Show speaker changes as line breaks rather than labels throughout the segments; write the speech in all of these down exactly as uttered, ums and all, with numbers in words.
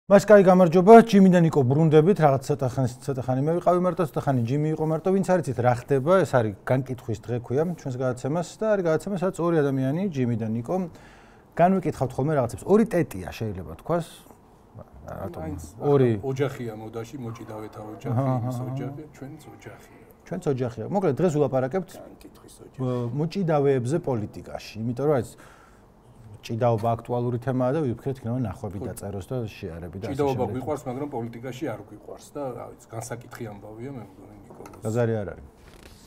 მას კაი გამარჯობა, ჯიმი და ნიკო ბრუნდებით, რაღაც ცოტა ხანი ცოტა ხანი მე ვიყავი მარტო, ცოტა ხანი ჯიმი იყო მარტო, ვინც არ იცით რა ხდება, ეს არის განკითხვის დღე ქვია ჩვენს გადაცემას და არის გადაცემა, სადაც ორი ადამიანი, ჯიმი და ნიკო, განვიკითხავთ ხოლმე რაღაცებს. ორი ტეტია შეიძლება თქვას. რატომ? ორი
ოჯახია მოდაში, მოჭიდავეთა ოჯახი, ის ოჯახი, ჩვენც ოჯახია.
ჩვენც ოჯახია. მოკლედ დღეს ვილაპარაკებთ
განკითხვის ოჯახი.
მოჭიდავეებზე პოლიტიკაში, იმიტომ რომ ეს ჭიდაობა აქტუალური თემაა და ვიფიქრეთ იქნება ნახვები დაწეროს და შეარები და ასე შემდეგ.
ჭიდაობა გვიყვარს, მაგრამ პოლიტიკაში არ გვიყვარს და რა ვიცი, განსაკითხი ამბავია მე მგონი ნიკოლოზ.
გაზარი არ არის.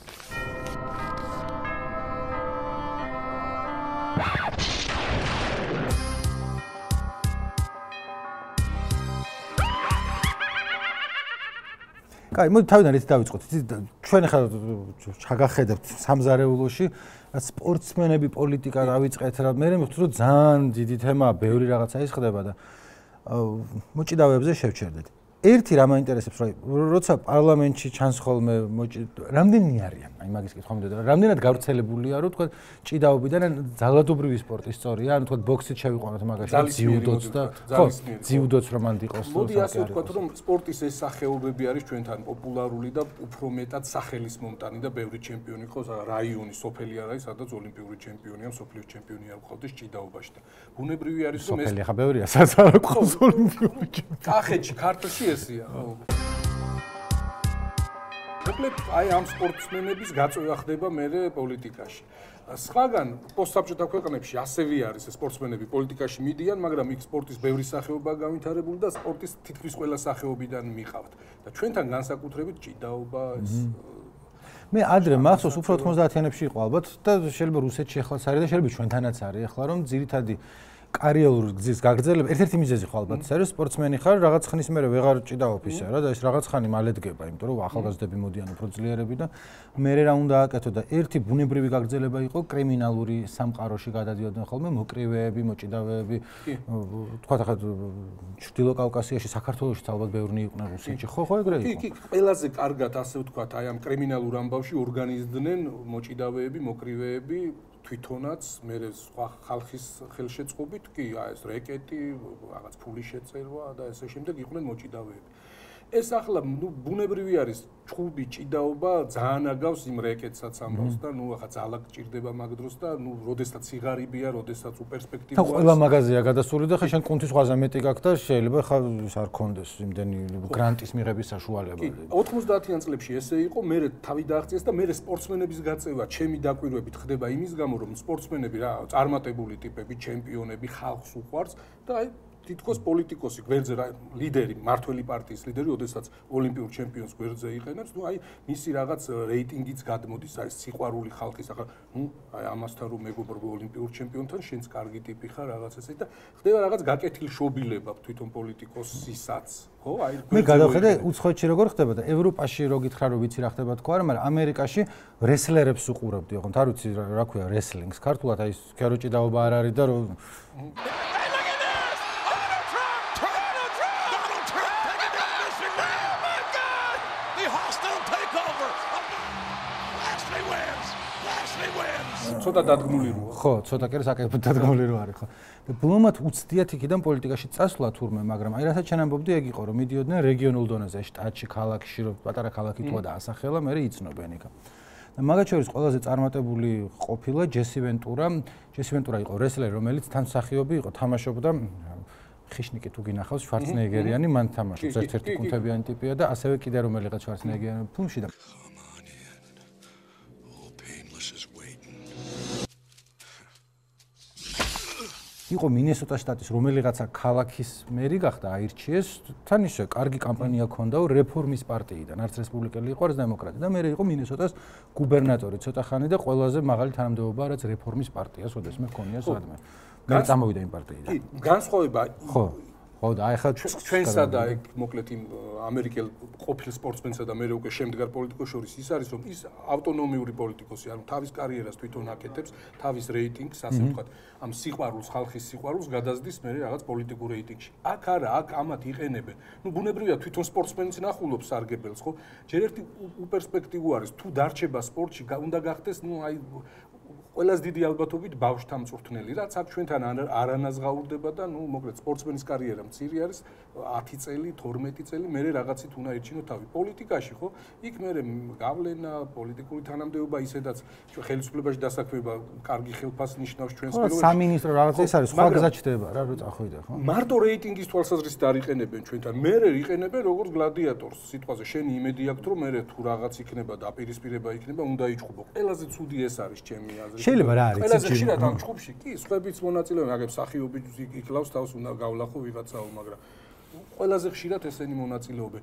კაი, მოდი თავიდან რითი დავიწყოთ. ჩვენ ახლა ჩაგახედებთ სამზარეულოში სპორტსმენები პოლიტიკა დავიწყეთ რა. მე მივხვდი რომ ძალიან დიდი თემაა, ბევრი რაღაცა ის ხდება და მოჭიდავეებზე შევჩერდეთ. ერთი რა მაინტერესებს, რომ როცა პარლამენტში ჩანს ხოლმე რამდენი არიან? აი მაგის კითხვა მინდოდა. რამდენად გავრცელებულია, რომ თქვა ჭიდაობიდან ძალადობრივი სპორტის სწორია, ანუ თქვა ბოქსით შევიყვანოთ მაგაში, ძიუდოც და ხო, ძიუდოც რომ მანდ იყოს.
მოდი ასე ვთქვათ, რომ სპორტის ეს სახეობები არის ჩვენთან პოპულარული და უფრო მეტად სახელის მომტანი და ბევრი ჩემპიონი ყავს, რაიონი, სოფელი არ არის, სადაც ოლიმპიური ჩემპიონია, მსოფლიოს ჩემპიონი არ ყავდეს ჭიდაობაში და ბუნებრივი არის, რომ ეს
სოფელი ხა ბევრია, სადაც არ ყავს ოლიმპიური ჩემპიონი.
კახეთში, ქართლში ესია, ხო. მოკლედ, აი ამ სპორტსმენების გაწევა ხდება მერე პოლიტიკაში. სხვაგან პოსტსაბჭოთა ქვეყნებში ასევე არის სპორტსმენები პოლიტიკაში მიდიან, მაგრამ იქ სპორტის ბევრი სახეობაა განვითარებული და სპორტის თითქმის ყველა სახეობიდან მიყავთ. და ჩვენთან განსაკუთრებით ჭიდაობა ეს
მე ადრე მახსოვს უფრო ოთხმოცდაათიანებში იყო ალბათ და შეიძლება რუსეთში ახლაც არის და შეიძლება ჩვენთანაც არის ახლა რომ ძირითადი კარიერული გზის გაგრძელება ერთ-ერთი მიზეზი ხო ალბათ ის არის სპორტსმენი ხარ რაღაც ხნის მერე ვეღარ ჭიდაობ ისე რა და ეს რაღაც ხანი მალე დგება იმიტომ რომ ახალგაზრდები მოდიან უფრო ძლიერები და მერე რა უნდა აკეთო და ერთი ბუნებრივი გაგრძელება იყო კრიმინალური სამყაროში გადადიოდნენ ხოლმე მოკრივეები მოჭიდავეები თქვათ ახლა ჩრდილო კავკასიაში საქართველოშიც ალბათ ბევრნი იყვნენ რუსეთში ხო ხო ეგრე იყო
კი კი ყველაზე კარგად ასე ვთქვათ აი ამ კრიმინალურ ამბავში ორგანიზდნენ მოჭიდავეები მოკრივეები თვითონაც მე სხვა ხალხის ხელშეწყობით კი აი ეს რეკეტი რაღაც ფული შეწერვა და ესე შემდეგ იყვნენ მოჭიდავეები. ეს ახლა ნუ ბუნებრივი არის ჩხუბი ჭიდაობა ძალიან აგავს იმ რეკეტსაც ამბავს და ნუ ახლა ძალა გჭირდება მაგ დროს და ნუ როდესაც სიღარიბეა, როდესაც უპერსპექტივაა.
და ყველა მაღაზია გადასული და ხა შენ კუნთის ღვაზე მეტი გაქვს და შეიძლება ხა ის არ კონდეს იმდენი გრანტის მიღების საშუალება.
ოთხმოცდაათიან წლებში ესე იყო, მე თავი დააღწიეს და მე სპორტსმენების გაწევა ჩემი დაკვირვებით ხდება იმის გამო, რომ სპორტსმენები რა წარმატებული ტიპები, ჩემპიონები ხალხს უყვარს და აი თითქოს პოლიტიკოსი გვერდზე რა ლიდერი, მართველი პარტიის ლიდერი, ოდესაც ოლიმპიურ ჩემპიონს გვერდზე იყენებს, ნუ აი მისი რაღაც რეიტინგიც გადმოდის, აი სიყვარული ხალხის, ახლა ნუ აი ამასთან რომ მეგობრობ ოლიმპიურ ჩემპიონთან, შენც კარგი ტიპი ხარ რაღაც ესე და ხდება რაღაც გაკეთილ შობილება თვითონ პოლიტიკოსისაც, ხო? აი
მე გადავხედე უცხოეთში როგორ ხდება და ევროპაში რო გითხრა რომ ვიცი რა ხდება თქვა, მაგრამ ამერიკაში რესლერებს უყურებდი, ხო? არ ვიცი რა ქვია რესლინგს, ქართულად აი ქეროჭიდაობა არ არის და რომ
ცოტა დადგმული როა.
ხო, ცოტა კი საკეთებ დადგმული რო არის, ხო. და ბლომად უცდიათ იქიდან პოლიტიკაში წასვლა თურმე, მაგრამ აი რასაც შენ ამბობდი, ეგ იყო რომ მიდიოდნენ რეგიონულ დონეზე, შტატში, ქალაქში, რომ პატარა ქალაქი თუა და ასახელა, მე იცნობენ იქ. და მაგათ შორის ყველაზე წარმატებული ყოფილა ჯესი ვენტურა. ჯესი ვენტურა იყო რესლერი, რომელიც თანმსახიობი იყო, თამაშობდა ხიშნიკი თუ გინახავს, შვარცნეგერიანი, მან თამაშობს ერთ-ერთი კუნთებიანი ტიპია და ასევე კიდე რომელიღაც შვარცნეგერიანი ფილმში და იყო მინესოტას შტატის რომელიღაცა ქალაქის მერი გახდა აირჩიეს თან ისე კარგი კამპანია ჰქონდა რეფორმის პარტიიდან არც რესპუბლიკელი იყო არც დემოკრატი და მე იყო მინესოტას გუბერნატორი ცოტა ხანი და ყველაზე მაღალი თანამდებობა რაც რეფორმის პარტიას ოდესმე ჰქონია სადმე მე წამოვიდა იმ პარტიიდან
კი განსხვავება
ხო ხო და აი ხა
ჩვენსა და ეგ მოკლედ იმ ამერიკელ ყოფილ სპორტსმენსა და მე უკვე შემდგარ პოლიტიკოს შორის ის არის რომ ის ავტონომიური პოლიტიკოსი ანუ თავის კარიერას თვითონ აკეთებს თავის რეიტინგს ასე ვთქვათ ამ სიყვარულს ხალხის სიყვარულს გადაზდის მე რაღაც პოლიტიკურ რეიტინგში აქ არა აქ ამათ იყენებენ ნუ ბუნებრივია თვითონ სპორტსმენიც ნახულობს სარგებელს ხო ჯერ ერთი უპერსპექტივო არის თუ დარჩება სპორტში უნდა გახდეს ნუ აი ყველას დიდი ალბათობით ბავშვთა მწვრთნელი, რაც აქ ჩვენთან არანაზღაურდება და ნუ მოკლედ სპორტსმენის კარიერა მცირე არის, ათი წელი, თორმეტი წელი მე რაღაცით უნდა ირჩინო თავი. პოლიტიკაში ხო, იქ მე გავლენა, პოლიტიკური თანამდებობა ისედაც ხელისუფლებაში დასაქმება კარგი ხელფასს ნიშნავს ჩვენს პირობებში.
სამინისტრო რაღაცა ის არის, სხვა გზა ჩდება რა, რო წახვიდე ხო?
მარტო რეიტინგის თვალსაზრისით არ იყენებენ ჩვენთან. მე იყენებენ როგორც გლადიატორს. სიტყვაზე შენი იმედი აქვს, რომ მე თუ რაღაც იქნება და აპირისპირება იქნება, უნდა იჭხუბო. ყველაზე ცუდი ეს არის ჩემი აზრით.
შეიძლება რა არის?
ყველაზე ხშირად ამ ჯგუფში კი, სხვაებიც მონაწილეობენ, აგებ სახიობი იკლავს თავს უნდა გავლახო ვიღაცაო, მაგრამ ყველაზე ხშირად ესენი მონაწილეობენ.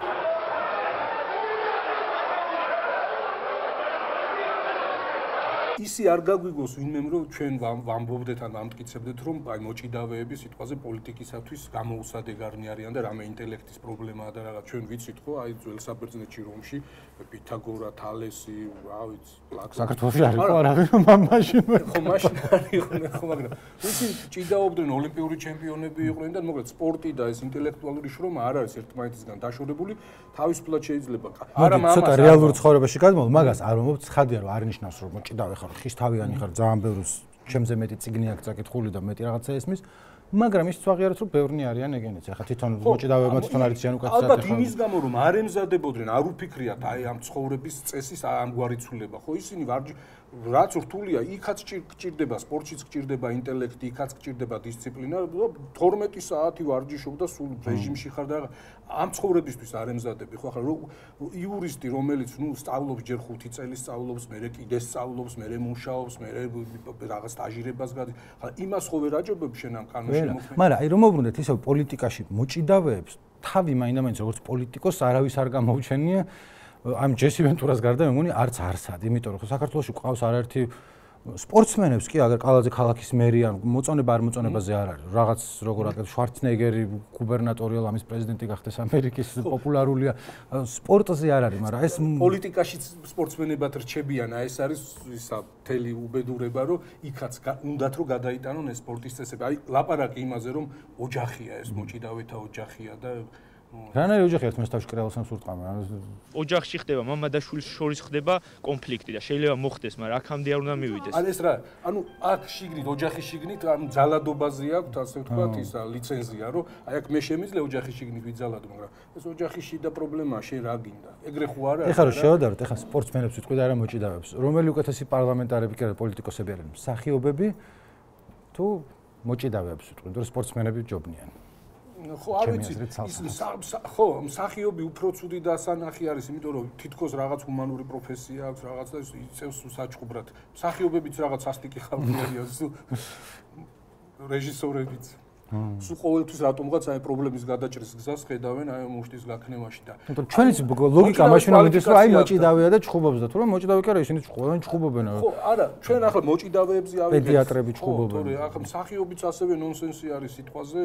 ისი არ გაგვიგოს ვინმემ რომ ჩვენ ვამბობდეთ ან ვამტკიცებდეთ რომ აი მოჭიდავეები სიტყვაზე პოლიტიკისათვის გამოუსადეგარნი არიან და რამე ინტელექტის პრობლემაა და რაღაც ჩვენ ვიცით ხო აი ძველ საბერძნეთში რომში პითაგორა, თალესი, რა ვიცი, პლატონი
საქართველოში არის ხო არავინ მამაში
ხო მაშინ არისო ხო მაგრამ ისი ჭიდაობდნენ ოლიმპიური ჩემპიონები იყვნენ და მოკლედ სპორტი და ეს ინტელექტუალური შრომა არ არის ერთმანეთისგან დაშორებული თავისუფლად შეიძლება
არა მამას ცოტა რეალურ ცხოვრებაში გადმოვალ მაგას არ მომობ ცხადია რომ არ ნიშნავს რომ მოჭიდავე ხისთავიანი ხარ ძალიან ბევრს ჩემზე მეტი ციგნი აქვს წაკითხული და მეტი რაღაცა ესმის მაგრამ ის წვაღიარებს რომ ბევრნი არიან ეგენიც ახლა თვითონ მოჭიდავეებმა თვითონ არიციან უკაცრავად
ალბათ იმის გამო რომ არ ემზადებოდნენ არ უფიქრიათ აი ამ ცხოვრების წესის ამგვარი ცვლილება ხო ისინი ვარჯი რაც რთულია იქაც გჭირდება სპორტშიც გჭირდება ინტელექტი იქაც გჭირდება დისციპლინა თორმეტი საათი ვარჯიშობ და სულ რეჟიმში ხარ და ამ ცხოვრებისთვის არ ემზადები ხო ახლა იურისტი რომელიც ნუ სწავლობს ჯერ ხუთი წელი სწავლობს მერე კიდე სწავლობს მერე მუშაობს მერე რაღაც სტაჟირებას გადის ახლა იმას ხო ვერ აჯობებ შენ ამ კანონში
მოხდე მაგრამ აი რომ მოbrunდეთ ისე პოლიტიკაში მოჭიდავეებს თავი მაინდა-მაინც როგორც პოლიტიკოს არავის არ გამოუჩენია ამ ჯესი ვენტურას გარდა მე მგონი არც არსად, იმიტომ რომ საქართველოში ყავს არაერთი სპორტსმენებს კი, აგერ კალაძე ქალაქის მერი ან მოწონება არ მოწონებაზე არ არის. რაღაც როგორ აკეთებს შვარცნეგერი გუბერნატორია, ამის პრეზიდენტი გახდეს ამერიკის პოპულარულია. სპორტზე არ არის, მაგრამ ეს
პოლიტიკაში სპორტსმენებად რჩებიან, ეს არის ისა მთელი უბედურება, რომ იქაც უნდათ რომ გადაიტანონ ეს სპორტის წესები. აი ლაპარაკი იმაზე, რომ ოჯახია ეს მოჭიდავეთა ოჯახია და
რანაირი ოჯახი ერთმანეთს თავში კრევალს ამ სურტყამენ
ოჯახში ხდება მამა და შვილის შორის ხდება კონფლიქტი და შეიძლება მოხდეს მაგრამ აქამდე არ უნდა მივიდეს
ან ეს რა ანუ აქ შიგნით ოჯახი შიგნით ამ ძალადობაზე აქვს ასე ვთქვათ ისა ლიცენზია რომ აი აქ მე შემიძლია ოჯახი შიგნით ვიძალადო მაგრამ ეს ოჯახი შიდა პრობლემაა შენ რა გინდა ეგრე ხო არა
ეხლა რომ შევადაროთ ეხლა სპორტსმენებს ვიტყვი და არა მოჭიდავებს რომელი უკეთესი პარლამენტარები კი არა პოლიტიკოსები არიან მსახიობები თუ მოჭიდავეებს ვიტყვი რომ სპორტსმენები ჯობნიან
ხო არ ვიცი ის ხო მსახიობი უფრო ცუდი დასანახი არის იმიტომ რომ თითქოს რაღაც ჰუმანური პროფესია აქვს რაღაც და იწევს საჩხუბრად მსახიობებიც რაღაც ასტიკი ხალხი არიან რეჟისორებიც სულ ყოველთვის რატომღაც აი პრობლემის გადაჭრის გზას ხედავენ აი მუშტის გაქნევაში და
ჩვენიც ლოგიკა მაშინ ამიდეს რომ აი მოჭიდავეა და ჩხუბობს და თუ რომ მოჭიდავე კი არა ისინი ჩხუბობენ ჩხუბობენ
ხო არა ჩვენ ახლა მოჭიდავეებზე ავიღეთ
პედიატრები ჩხუბობენ
თორე ახლა მსახიობიც ასევე ნონსენსი არის სიტყვაზე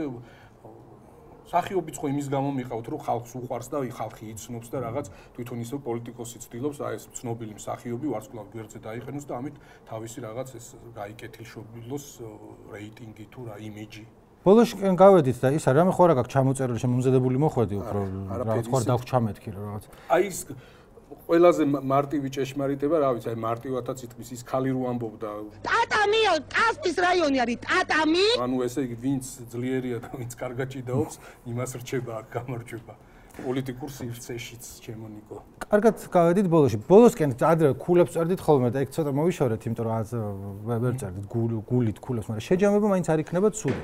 სახიობიც ხო იმის გამო მიყავთ რომ ხალხს უყვარს და ხალხი იცნობს და რაღაც თვითონ ისე პოლიტიკოსი ცდილობს აი ეს ცნობილი მსახიობი ვარსკვლავ გვერდზე დაიყენოს და ამით თავისი რაღაც ეს გაიკეთილშობილოს რეიტინგი თუ რა იმიჯი
ბოლოსკენ გავედით და ისა რამე ხო არა გაქვს ჩამოწერილი შემომზადებული მოხვედი უფრო რაღაც ხო არ დაგვჩამეთქი რა რაღაც
აი ის ყველაზე მარტივი ჭეშმარიტება რა ვიცი აი მარტივათაც ითქმის ის ქალი რო ამბობდა
ტატამი კასპის რაიონი არის ტატამი
ანუ ესე იგი ვინც ძლიერია და ვინც კარგად ჭიდაობს იმას რჩება აქ გამარჯვება პოლიტიკურ სივრცეშიც ჩემო ნიკო
კარგად გავედით ბოლოში ბოლოსკენ ადრე ქულებს წერდით ხოლმე და ეგ ცოტა მოვიშორეთ იმიტომ რომ ვერ წერდით გულით ქულებს მაგრამ შეჯამება მაინც არ იქნება ცუდი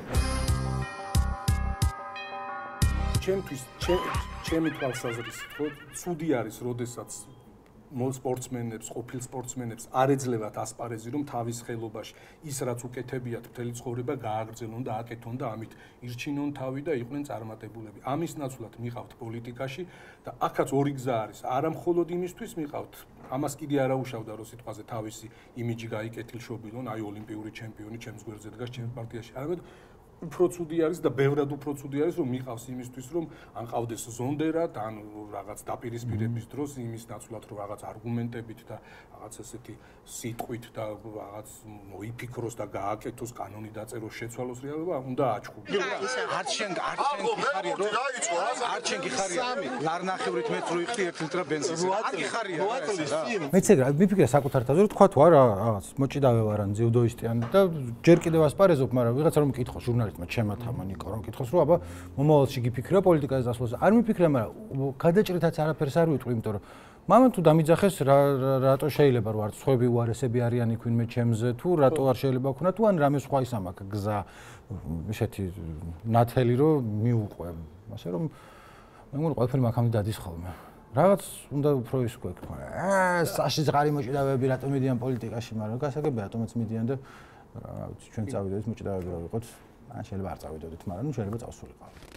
ჩემთვის ჩემი თვალსაზრისით ხო ცუდი არის როდესაც სპორტსმენებს ყოფილ სპორტსმენებს არ ეძლევათ ასპარეზი რომ თავის ხელობაში ის რაც უკეთებიათ მთელი ცხოვრება გააგრძელონ და აკეთონ და ამით ირჩინონ თავი და იყვნენ წარმატებულები ამის ნაცვლად მიყავთ პოლიტიკაში და აქაც ორი გზა არის არა მხოლოდ იმისთვის მიყავთ ამას კიდე არ აუშავდა რომ სიტყვაზე თავისი იმიჯი გაიკეთილშობილონ აი ოლიმპიური ჩემპიონი ჩემს გვერდზე დგას ჩემს პარტიაში არამედ უფრო ცუდი არის და ბევრად უფრო ცუდი არის რომ მიყავს იმისთვის რომ ან ყავდეს ზონდერად ან რაღაც დაპირისპირების დროს იმის ნაცვლად რომ რაღაც არგუმენტებით და რაღაც ესეთი სიტყვით და რაღაც მოიფიქროს და გააკეთოს კანონი დაწეროს შეცვალოს რეალობა უნდა აჩხუბოს
არც შენ არც შენ გიხარია რომ არც შენ გიხარია ლარნახევრით მეც რო იხდი ერთ ლიტრა ბენზინზე არ გიხარია
მეც ეგრე მიფიქრე საკუთარ თავზე რომ თქვა თუ არა რაღაც მოჭიდავე ვარ ან ძიუდოისტი ან და ჯერ კიდევ ასპარეზობ მაგრამ ვიღაცა რომ მკითხო ჟურნალისტს ერთმა ჩემმა თამა ნიკო რომ კითხოს რომ აბა მომავალში გიფიქრა პოლიტიკაზე დასვლაზე არ მიფიქრე მაგრამ გადაჭრითაც არაფერს არ ვიტყვი იმიტომ რომ მამამ თუ დამიძახეს რატო შეიძლება რომ არც სხვები უარესები არიან იქვინმე ჩემზე თუ რატო არ შეიძლება ქონა თუ ან რამე სხვა ისამ აქ გზა ისეთი ნათელი რომ მიუყვე ასე რომ მე მგონი ყველაფერი მაგამდე დადის ხოლმე რაღაც უნდა უფრო ის გვექნა აა საში ზღარი მოჭიდავეები რატომ მიდიან პოლიტიკაში მაგრამ გასაგებია რატომაც მიდიან და რა ვიცი ჩვენ წავიდეთ მოჭიდავეები რა ვიყოთ ან შეიძლება არ წავიდოდეთ მაგრამ ნუ შეიძლება წავსულიყავ